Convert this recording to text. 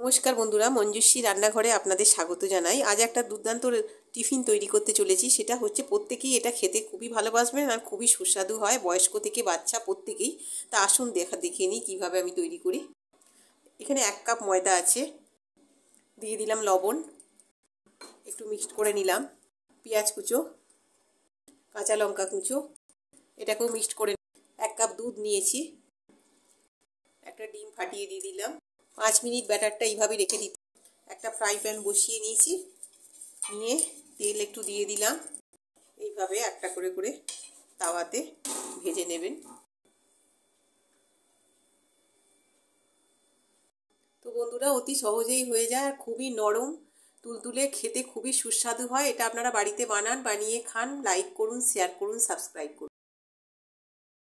নমস্কার বন্ধুরা, মঞ্জুশ্রী রান্নাঘরে আপনাদের স্বাগত জানাই। আজ একটা দুর্দান্ত টিফিন তৈরি করতে চলেছি। সেটা হচ্ছে প্রত্যেকেই এটা খেতে খুবই ভালোবাসবেন আর খুবই সুস্বাদু হয়, বয়স্ক থেকে বাচ্চা প্রত্যেকেই। তা আসুন দেখিয়ে নিই কীভাবে আমি তৈরি করি। এখানে 1 কাপ ময়দা আছে, দিয়ে দিলাম লবণ, একটু মিক্সড করে নিলাম, পেঁয়াজ কুচো, কাঁচা লঙ্কা কুচো, এটাকেও মিক্সড করে 1 কাপ দুধ নিয়েছি, একটা ডিম ফাটিয়ে দিয়ে দিলাম। 5 মিনিট ব্যাটারটা এইভাবে রেখে দিতে। একটা ফ্রাই প্যান বসিয়ে নিয়েছি, নিয়ে তেল একটু দিয়ে দিলাম। এইভাবে একটা করে করে তাওয়াতে ভেজে নেবেন। তো বন্ধুরা, অতি সহজেই হয়ে যায় আর খুবই নরম তুলতুলে, খেতে খুবই সুস্বাদু হয়। এটা আপনারা বাড়িতে বানিয়ে খান। লাইক করুন, শেয়ার করুন, সাবস্ক্রাইব করুন।